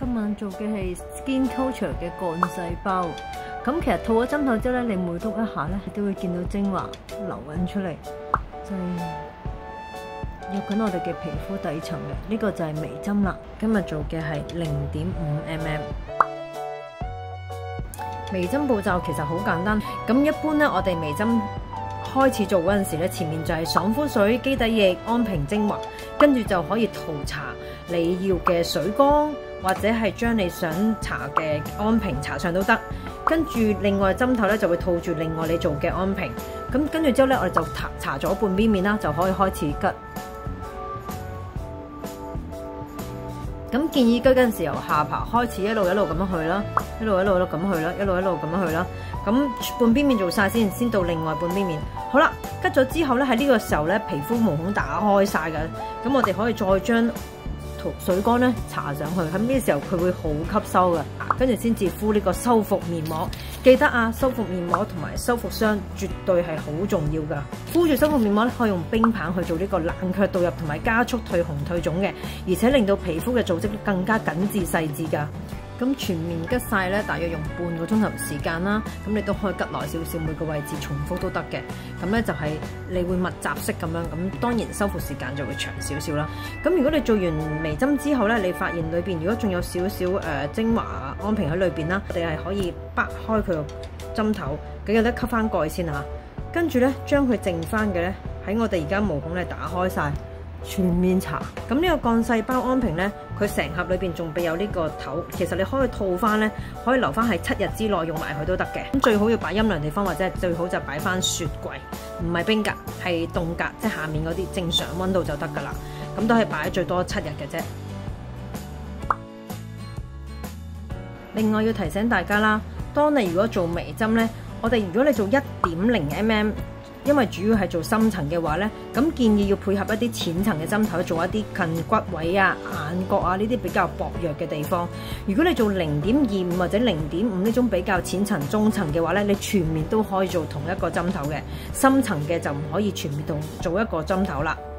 今晚做嘅係 Skin Culture 嘅幹細胞。咁其實套咗針頭之後咧，你每篤一下咧，都會見到精華流緊出嚟，就係入緊我哋嘅皮膚底層嘅。呢個就係微針啦。今日做嘅係0.5mm。微針步驟其實好簡單。咁一般咧，我哋微針開始做嗰陣時咧，前面就係爽膚水、基底液、安瓶精華，跟住就可以塗搽你要嘅水光，或者係將你想搽嘅安瓶搽上都得。跟住另外針頭咧就會套住另外你做嘅安瓶。咁跟住之後咧，我哋就搽咗半邊面啦，就可以開始吉。咁建議吉嗰陣時由下巴開始，一路咁樣去啦，一路咁去啦，一路咁樣去啦。咁半邊面做晒先到另外半邊面。好啦，吉咗之後咧，喺呢個時候咧，皮膚毛孔打開晒嘅，咁我哋可以再將水乾咧搽上去。喺呢個時候佢會好吸收嘅，跟住先至敷呢個修復面膜。記得啊，修復面膜同埋修復霜絕對係好重要噶。敷住修復面膜咧，可以用冰棒去做呢個冷卻導入同埋加速退紅退腫嘅，而且令到皮膚嘅組織更加緊緻細緻噶。咁全面吉晒咧，大約用半個鐘頭時間啦。咁你都可以吉耐少少，每個位置重複都得嘅。咁咧就係你會密集式咁樣，咁當然修復時間就會長少少啦。咁如果你做完微針之後咧，你發現裏邊如果仲有少少精華安瓶喺裏邊啦，我哋係可以掰開佢個針頭，記得吸翻蓋先嚇。跟住咧將佢剩翻嘅咧喺我哋而家毛孔咧打開晒。全面搽。咁呢個幹細胞安瓶呢，佢成盒裏邊仲備有呢個頭，其實你可以套翻呢，可以留翻喺7日之內用埋佢都得嘅。咁最好要擺陰涼地方，或者係最好就擺翻雪櫃，唔係冰格，係凍格，即係下面嗰啲正常溫度就得㗎啦。咁都係擺最多7日嘅啫。另外要提醒大家啦，當你如果做微針呢，如果你做1.0mm。因為主要係做深層嘅話呢，咁建議要配合一啲淺層嘅針頭，做一啲近骨位啊、眼角啊呢啲比較薄弱嘅地方。如果你做0.25或者0.5呢種比較淺層、中層嘅話呢，你全面都可以做同一個針頭嘅，深層嘅就唔可以全面做一個針頭啦。